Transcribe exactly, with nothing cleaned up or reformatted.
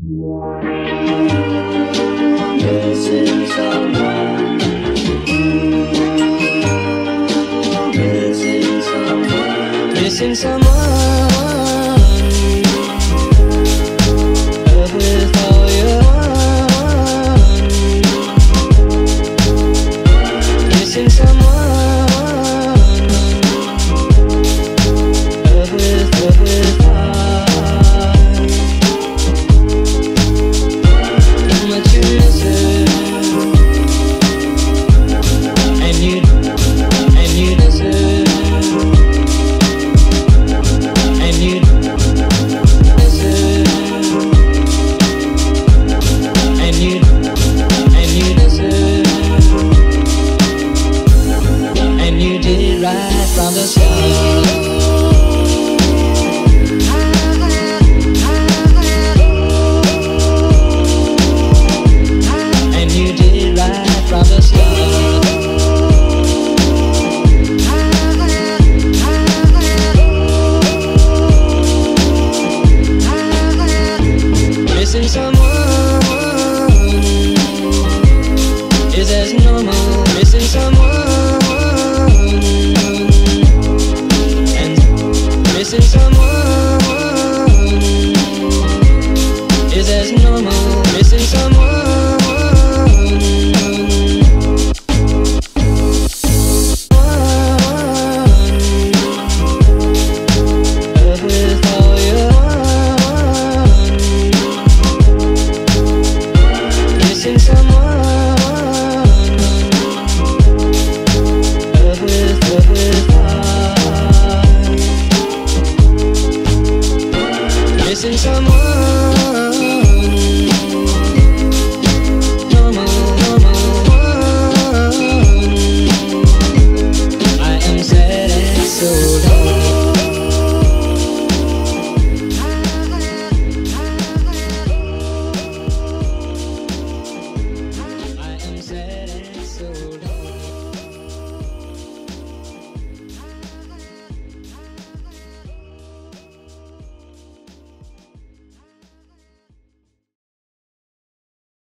Missing someone, missing someone, missing someone. Love with all your heart. Missing someone. Love with, love with heart. How much you miss it, and you, and you deserve, and you deserve, and you, and you deserve, and you did it right from the start. And you did it right from the start. Missing someone.